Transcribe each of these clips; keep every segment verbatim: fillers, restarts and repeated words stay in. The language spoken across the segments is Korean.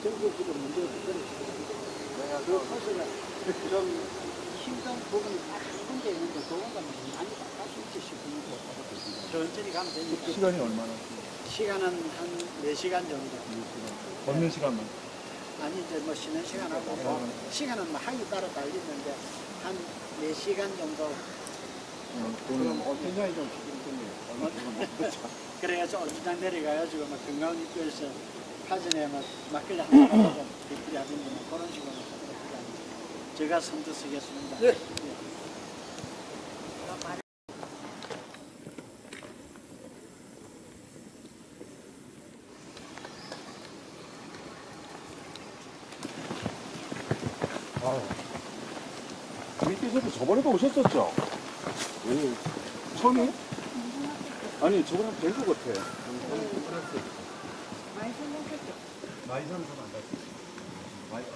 전국적으로 문제가 되더라고요. 그 사실은 좀 힘든 부분이 딱 혼자 있는데 그거는 많이 바꿔서 싶은 거 천천히 가면 되니까. 시간이 얼마나? 시간은 한 네 시간 정도. 걷는 시간만? 아니 이제 뭐 쉬는 시간하고 뭐 시간은 뭐 하기 따라 달리는데 한 네 시간 정도. 어, 그럼 어떤 좀 힘들겠네요. 그래가지고 얼추장 내려가가지고 막 건강 입구에서 사전에 막 막걸리 한 잔 하고 비필이 하든지 뭐 그런 식으로 하도록 하겠습니다. 제가 선두 쓰겠습니다. 네. 네. 밑에서도 저번에도 오셨었죠? 왜? 처음이에요? 아니, 저번에 뵌것 같아. 많이 성공했죠. 많이 사는 사람 안 갔어. 많이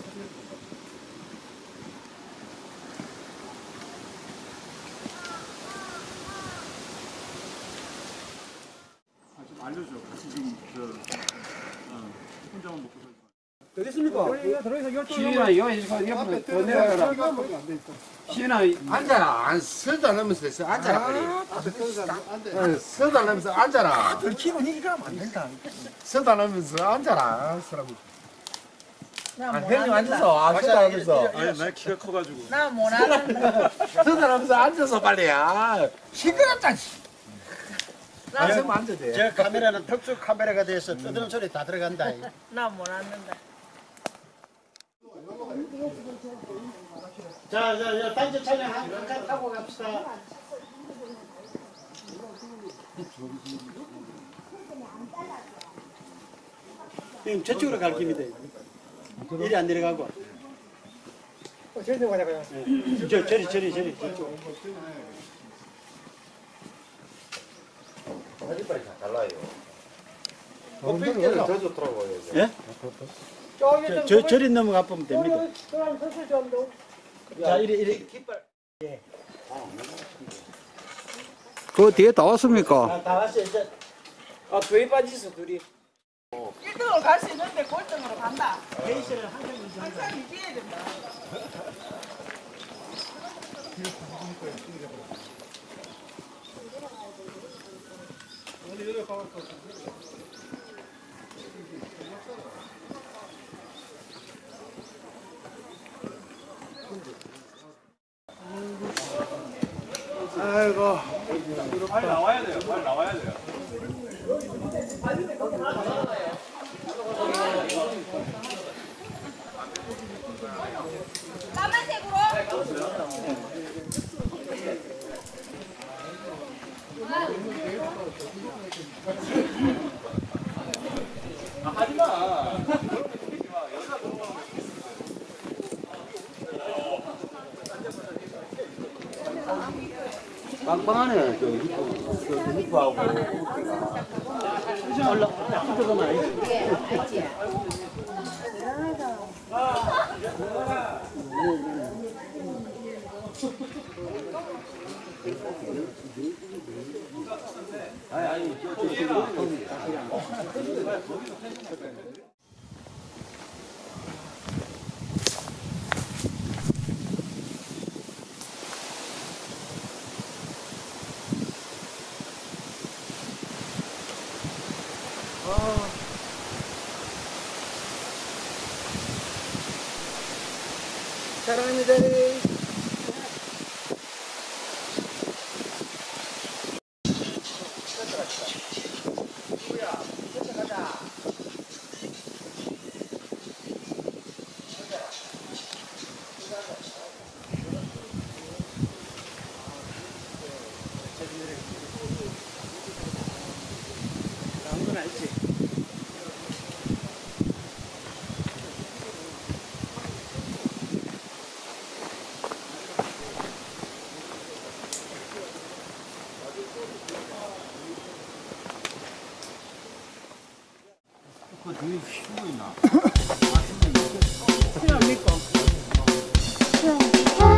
아, 좀 알려줘. 같이 지금, 저, 어, 혼자만 먹고 살지. 되겠습니까? 시인아, 여기 옆으로 더 내려가라. 시인아, 앉아라. 안 서달라면서 있어. 앉아라 빨리. 어, 서달라면서 앉아라. 들키면 이기가 안 된다. 서달라면서 앉아라. 사람. 나 아, 못 형님 앉는다. 앉아서 아, 서달라면서. 아니, 나 키가 커가지고. 나 못 앉는다. 서달라면서 앉아서 빨리야. 시끄럽다. 아, 앉으면 앉아야 돼. 저 카메라는 특수 카메라가 돼서 떠드는 소리 다 들어간다. 나 못 앉는다. 자, 자, 자, 단체 촬영 한 칸 타고 갑시다. 형님, 저쪽으로 갈 길입니다. 이리 안 내려가고. 저리 가자고요. 네. 저, 저리, 저리, 저리, 저쪽. 사진 빨리 달라요. 꽃필 때는 더 좋더라고요. 예? 저, 저, 저리 넘어가 보면 됩니다. 자, 이리, 이리. 그 뒤에 다 왔습니까? 아, 다 왔어요. 이제. 아, 둘이 빠지서 둘이. 일 등으로 갈 수 있는데 골등으로 간다. 베이스를 한 명 이상. 항상 이겨야 된다. 아이고. 빨리 나와야 돼요. 빨리 나와야 돼요. 까만색으로. 아, 하지 마. 시키지 마. 여자 빵빵하네. 저 히프, 저 히프하고. 올라, 들어가면 알지. 아니, 아니, 저, 저, 저, 사랑합니다. 아무거나 있지. 그 뒤에 쉬고 있나? 필요합니까? 응.